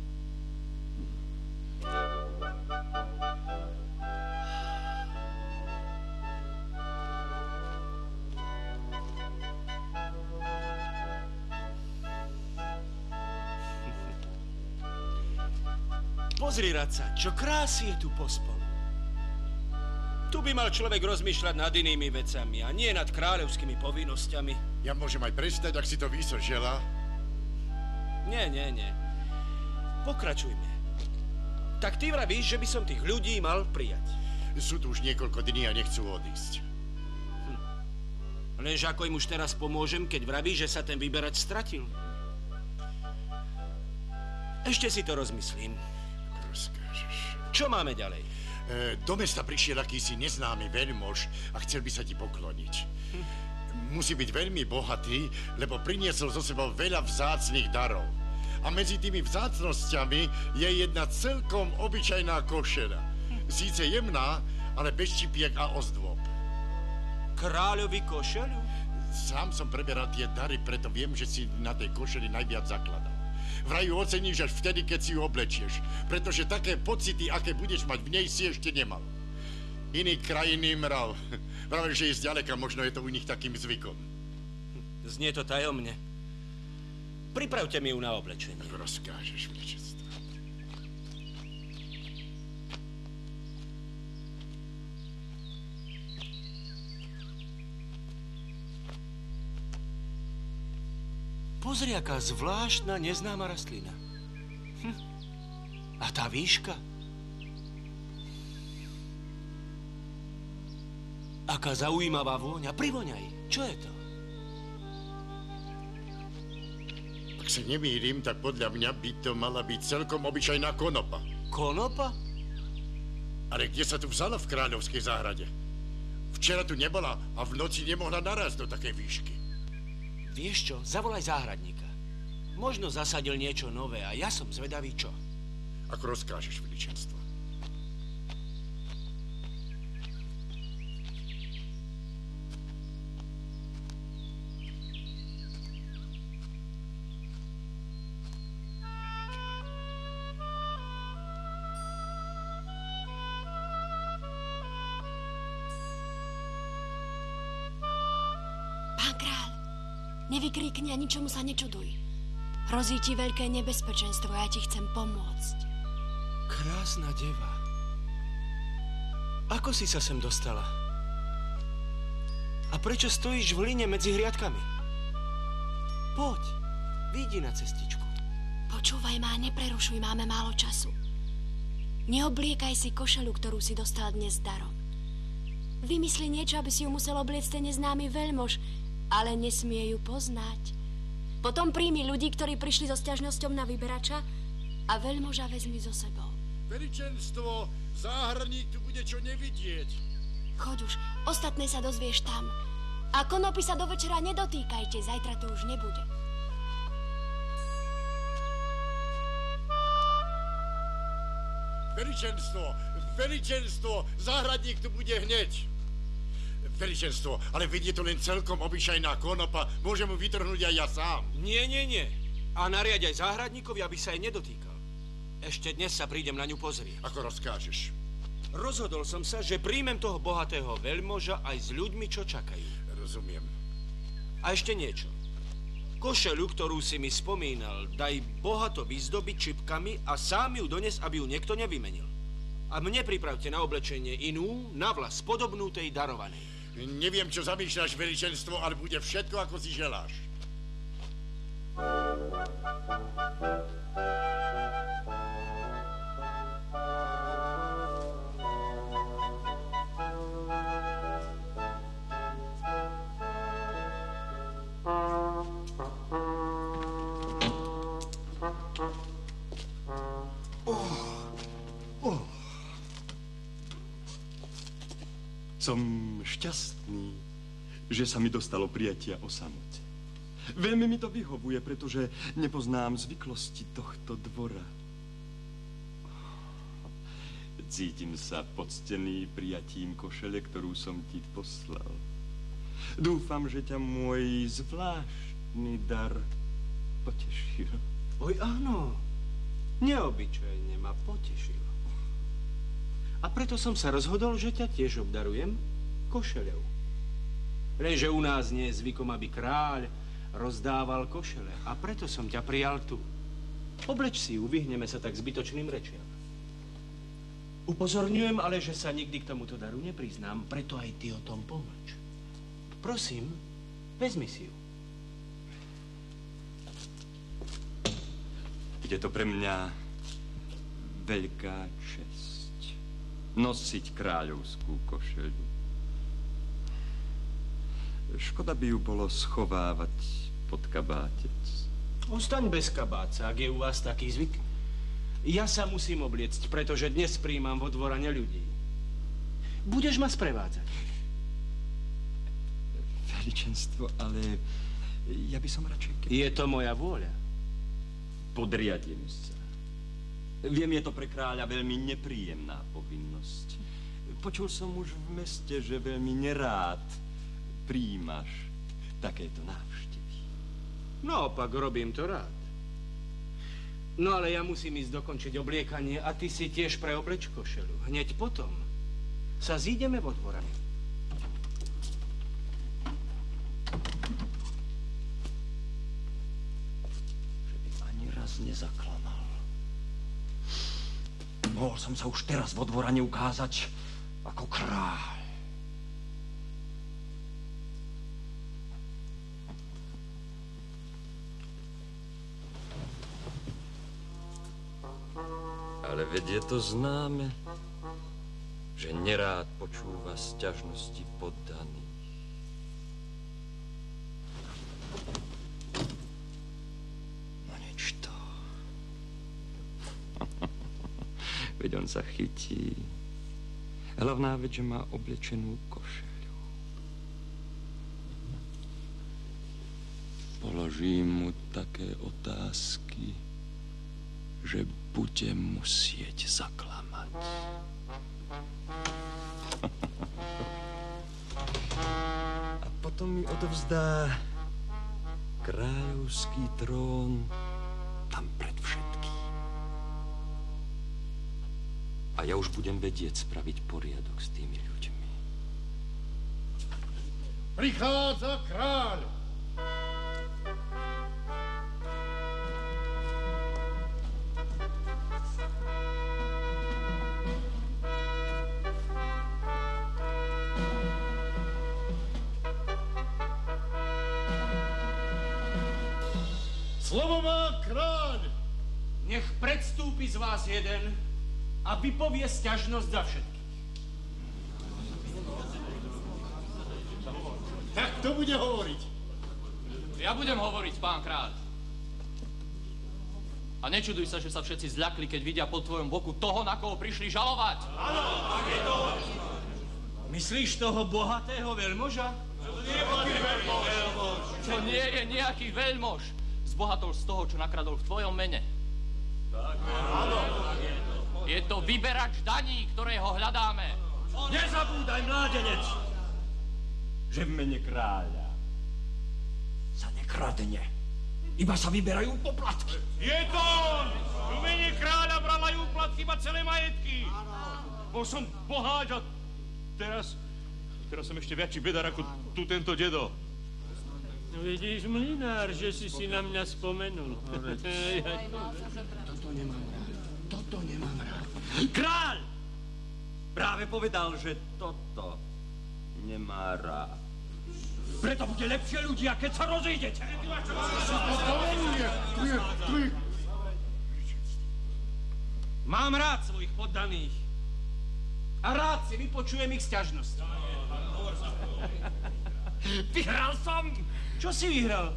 Pozri, Radca, čo krásy je tu pospolu. Tu by mal človek rozmýšľať nad inými vecami a nie nad kráľovskými povinnosťami.
Ja môžem aj prestať, ak si to výsor želá?
Nie. Pokračujme. Tak ty vravíš, že by som tých ľudí mal prijať.
Sú tu už niekoľko dní a nechcú odísť.
Lenže ako im už teraz pomôžem, keď vravíš, že sa ten vyberač stratil? Ešte si to rozmyslím.
Rozkážeš.
Čo máme ďalej?
Do mesta prišiel akýsi neznámy veľmož a chcel by sa ti pokloniť. Musí byť veľmi bohatý, lebo priniesol so sebou veľa vzácnych darov. A medzi tými vzácnosťami je jedna celkom obyčajná košeľa. Síce jemná, ale bez čipiek a ozdôb.
Kráľovi košeľu?
Sám som preberal tie dary, preto viem, že si na tej košeli najviac zakladal. Vraj ju oceníš až vtedy, keď si ju oblečieš, pretože také pocity, aké budeš mať v nej, si ešte nemal. Iný krajný mrav. Práve, že je zďaleka, možno je to u nich takým zvykom.
Znie to tajomne. Pripravte mi ju na oblečenie.
Ako rozkážeš, veličenstvo.
Pozri, aká zvláštna, neznáma rastlina. A tá výška? Aká zaujímavá vôňa. Privoňaj. Čo je to?
Ak sa nemýlim, tak podľa mňa by to mala byť celkom obyčajná konopa.
Konopa?
Ale kde sa tu vzala v kráľovskej záhrade? Včera tu nebola a v noci nemohla narazť do takej výšky.
Vieš čo, zavolaj záhradníka. Možno zasadil niečo nové a ja som zvedavý čo.
Ako rozkážeš, veličenstvo.
Nevykríkni a ničomu sa nečuduj. Hrozí ti veľké nebezpečenstvo a ja ti chcem pomôcť.
Krásna deva. Ako si sa sem dostala? A prečo stojíš v line medzi hriadkami? Poď, vyjdi na cestičku.
Počúvaj ma a neprerušuj, máme málo času. Neobliekaj si košelu, ktorú si dostal dnes darom. Vymysli niečo, aby si ju musel obliecť ten neznámy veľmož, ale nesmie ju poznať. Potom príjmi ľudí, ktorí prišli so sťažnosťou na vyberača a veľmoža vezmi so sebou.
Veličenstvo, záhradník tu bude čo nevidieť.
Choď už, ostatné sa dozvieš tam. A konopy sa do večera nedotýkajte, zajtra to už nebude. Veličenstvo, záhradník tu bude hneď. Veličenstvo, ale vedie to len celkom obyčajná konopa. Môžem mu vytrhnúť aj ja sám.
Nie. A nariaď aj záhradníkovi, aby sa jej nedotýkal. Ešte dnes sa prídem na ňu pozrieť.
Ako rozkážeš.
Rozhodol som sa, že príjmem toho bohatého veľmoža aj s ľuďmi, čo čakajú.
Rozumiem.
A ešte niečo. Košeľu, ktorú si mi spomínal, daj bohato vyzdobiť čipkami a sám ju dones, aby ju niekto nevymenil. A mne pripravte na oblečenie inú, na vlas podobnú tej darovanej.
Neviem, čo zamýšľaš, veličenstvo, ale bude všetko, ako si želáš.
Som šťastný, že sa mi dostalo prijatia o samote. Veľmi mi to vyhovuje, pretože nepoznám zvyklosti tohto dvora. Cítim sa poctený prijatím košele, ktorú som ti poslal. Dúfam, že ťa môj zvláštny dar potešil.
Oj, áno. Neobyčajne ma potešil. A preto som sa rozhodol, že ťa tiež obdarujem košeľou. Lenže u nás nie je zvykom, aby kráľ rozdával košele. A preto som ťa prijal tu. Obleč si ju, vyhneme sa tak zbytočným rečiam. Upozorňujem ale, že sa nikdy k tomuto daru nepriznám, preto aj ty o tom pomlč. Prosím, vezmi si ju.
Je to pre mňa veľká česť nosiť kráľovskú košeľu. Škoda by ju bolo schovávať pod kabátec.
Ostaň bez kabáca, ak je u vás taký zvyk. Ja sa musím obliecť, pretože dnes prijímam vo dvorane ľudí. Budeš ma sprevádzať.
Veličenstvo, ale ja by som radšej...
Je to moja vôľa.
Podriadím sa. Viem, je to pre kráľa veľmi nepríjemná povinnosť. Počul som už v meste, že veľmi nerád prijímaš takéto návštevy.
Naopak, robím to rád. No ale ja musím ísť dokončiť obliekanie a ty si tiež preobleč košelu. Hneď potom sa zídeme vo dvorane.
Že by ani raz nezaklamal. Mohol som sa už teraz vo dvorane ukázať ako kráľ.
Ale veď je to známe, že nerád počúva sťažnosti poddaných.
No nič to. Veď on sa chytí. Hlavná vec, že má oblečenú košeľu. Položím mu také otázky, že bude musieť zaklamať. A potom mi odovzdá kráľovský trón tam pred všetkým. A ja už budem vedieť spraviť poriadok s tými ľuďmi.
Prichádza kráľ! Slovo má kráľ!
Nech predstúpi z vás jeden a vypovie sťažnosť za všetkých.
Tak kto bude hovoriť?
Ja budem hovoriť, pán kráľ. A nečuduj sa, že sa všetci zľakli, keď vidia po tvojom boku toho, na koho prišli žalovať.
Áno, tak je to. Myslíš toho bohatého veľmoža?
To nie je nejaký veľmož. Zbohatol z toho, čo nakradol v tvojom mene. Je to vyberač daní, ktorého hľadáme.
Nezabúdaj, mládenec, že v mene kráľa sa nekradne. Iba sa vyberajú poplatky.
Je to on! V mene kráľa brala úplatky iba celé majetky. Bol som boháč a teraz som ešte väčší bedár ako tu tento dedo.
No vidíš, mlynár, že si na mňa spomenul.
Toto nemám rád. Kráľ! Práve povedal, že toto nemá rád. Preto bude lepšie ľudia, keď sa rozídete.
Mám rád svojich poddaných. A rád si vypočujem ich sťažnosti.
Vyhral som!
Čo si vyhral?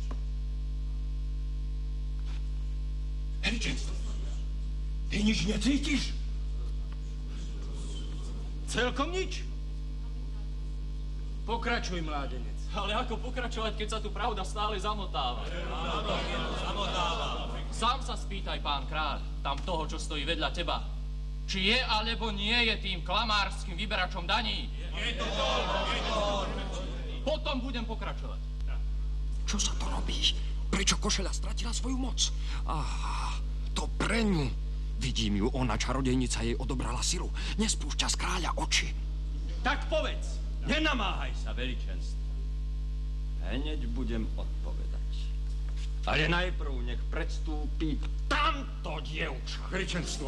Veličenstvo, ty nič necítiš?
Celkom nič. Pokračuj, mládenec.
Ale ako pokračovať, keď sa tu pravda stále zamotáva? Sám sa spýtaj, pán kráľ, tam toho, čo stojí vedľa teba. Či je alebo nie je tým klamárským vyberačom daní?
Je to on!
Potom budem pokračovať.
Čo sa to robí? Prečo košeľa stratila svoju moc? Aha, to preňu. Vidím ju, ona, čarodejnica, jej odobrala silu. Nespúšťa z kráľa oči.
Tak povedz, nenamáhaj sa, veličenstvo.
Hneď budem odpovedať. Ale najprv nech predstúpi tamto dievča.
Veličenstvo.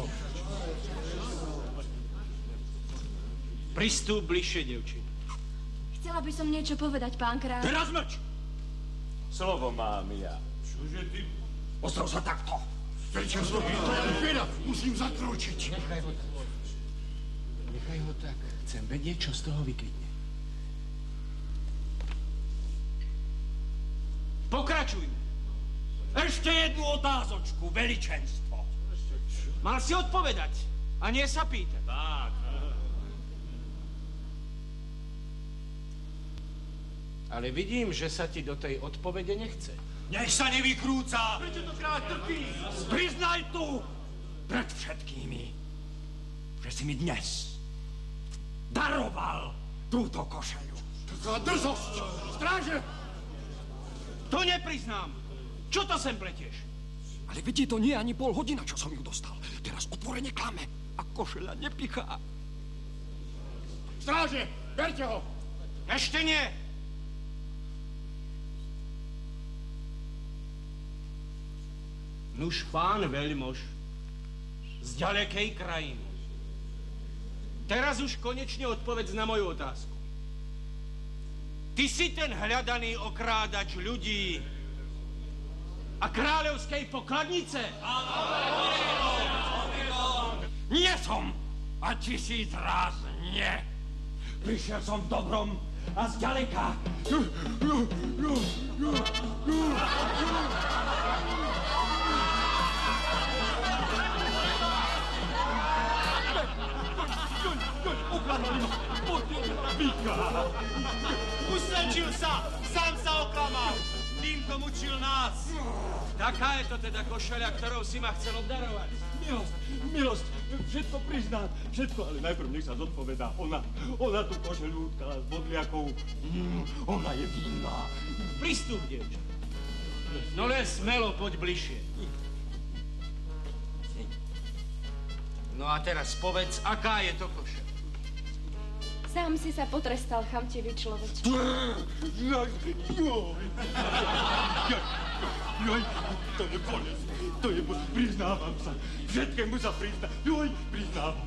Pristúp bližšie, dievčina.
Chcela by som niečo povedať, pán kráľ.
Teraz mlč! Slovo mám ja.
Čože ty?
Postav sa takto.
Veličenstvo, to je beda. Musím zakročiť.
Nechaj ho tak. Nechaj ho tak. Chcem vedieť, čo z toho vykvitne. Pokračuj.
Ešte jednu otázočku, veličenstvo.
Mal si odpovedať, a nie sa pýtať. Tak. A Ale vidím, že sa ti do tej odpovede nechce.
Nech sa nevykrúca!
Prečo to kráľ trpí?
Priznaj tu pred všetkými, že si mi dnes daroval túto košeľu.
Taká drzosť! Stráže!
To nepriznám. Čo to sem pletieš? Ale vidíte, to nie je ani pol hodina, čo som ju dostal. Teraz otvorene klame a košeľa nepichá.
Stráže! Berte ho!
Ešte nie.
Nuž, pán veľmož, z ďalekej krajiny. Teraz už konečne odpovedz na moju otázku. Ty si ten hľadaný okrádač ľudí a kráľovskej pokladnice?
Nie som a 1000 ráz nie. Prišiel som v dobrom a zďaleka.
Oklamali ma!
Usvedčil sa! Sám sa oklamal! Týmto mučil nás! Taká je to teda košeľa, ktorou si ma chcel obdarovať.
Milosť, všetko priznám, všetko, ale najprv nech sa zodpovedá. Ona tú košeľu utkala s bodliakou. Ona je vinná.
Pristup, dievča. No len smelo, poď bližšie. No a teraz povedz, aká je to košeľ?
Sám si sa potrestal, chamtivý človeč.
Joj, to je bolesť, to je bolesť, priznávam sa, všetkému sa priznávam,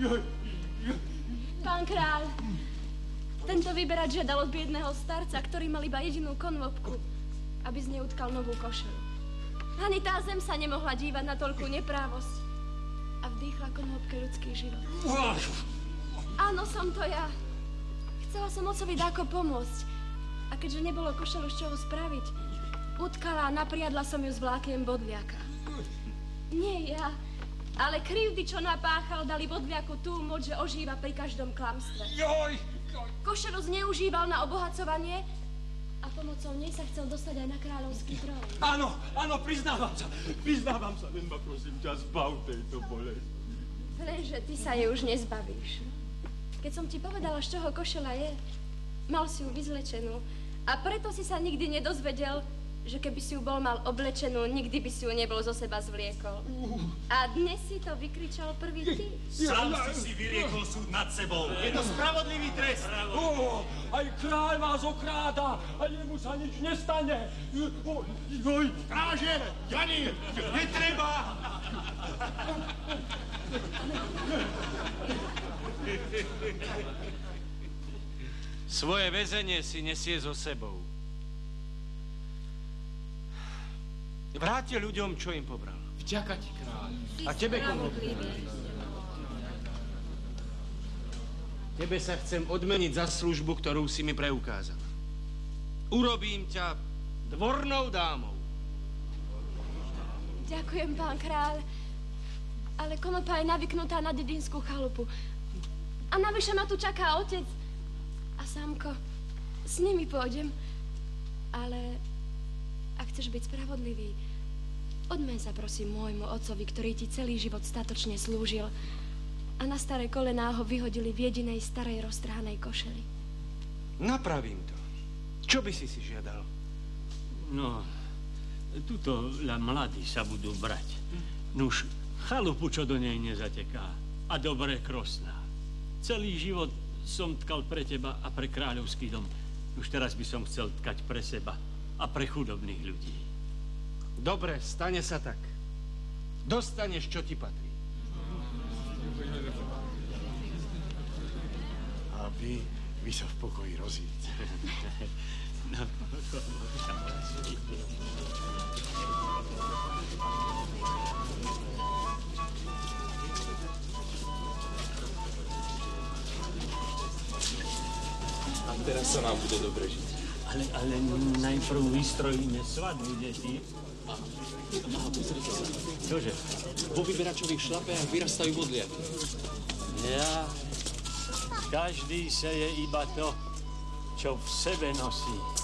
Pán kráľ, tento vyberač žiadal od biedného starca, ktorý mal iba jedinú konvopku, aby z nej utkal novú košelu. Ani tá zem sa nemohla dívať na toľkú neprávosť a vdýchla konvopke ľudský život. Áno, som to ja. Chcela som ocovi dáko pomôcť. A keďže nebolo košelu z čoho spraviť, utkala a napriadla som ju s vlákliem bodliaka. Nie ja, ale krivdy, čo napáchal, dali bodliaku tú moc, že ožíva pri každom klamstve. Košelu zneužíval na obohacovanie a pomocou nej sa chcel dostať aj na kráľovský trón.
Áno, priznávam sa, len ma prosím ťa zbav tejto bolesti.
Lenže ty sa jej už nezbavíš. Keď som ti povedala, z čoho košela je, mal si ju vyzlečenú a preto si sa nikdy nedozvedel, že keby si ju bol mal oblečenú, nikdy by si ju nebol zo seba zvliekol. A dnes si to vykričal prvý ty.
Sám si vyriekol súd nad sebou.
Je to spravodlivý trest.
Aj kráľ vás okráda a jemu sa nič nestane.
Stráže, Jani, netreba.
Svoje väzenie si nesie so sebou. Vráte ľuďom, čo im pobral.
Vďaka ti, kráľ.
A tebe, komu? Tebe sa chcem odmeniť za službu, ktorú si mi preukázal. Urobím ťa dvornou dámou.
Ďakujem, pán kráľ. Ale konopa je navyknutá na dedinskú chalupu. A navyše ma tu čaká otec. A Sámko, s nimi pôjdem. Ale ak chceš byť spravodlivý, odmeň sa prosím môjmu otcovi, ktorý ti celý život statočne slúžil a na staré kolená ho vyhodili v jedinej starej roztrhanej košeli.
Napravím to. Čo by si žiadal?
No, tuto mladí sa budú brať. Nuž, chalupu, čo do nej nezateká a dobre krosná. Celý život som tkal pre teba a pre kráľovský dom. Už teraz by som chcel tkať pre seba a pre chudobných ľudí.
Dobre, stane sa tak. Dostaneš, čo ti patrí.
A vy sa v pokoji rozíďte.
No,
A teraz sa nám bude dobre žiť.
Ale najprv vystrojíme svadbu, deti.
Aha, pozrite sa.
Čože?
Vo vyberačových šlapách vyrastajú bodliaky.
Ja, každý seje iba to, čo v sebe nosí.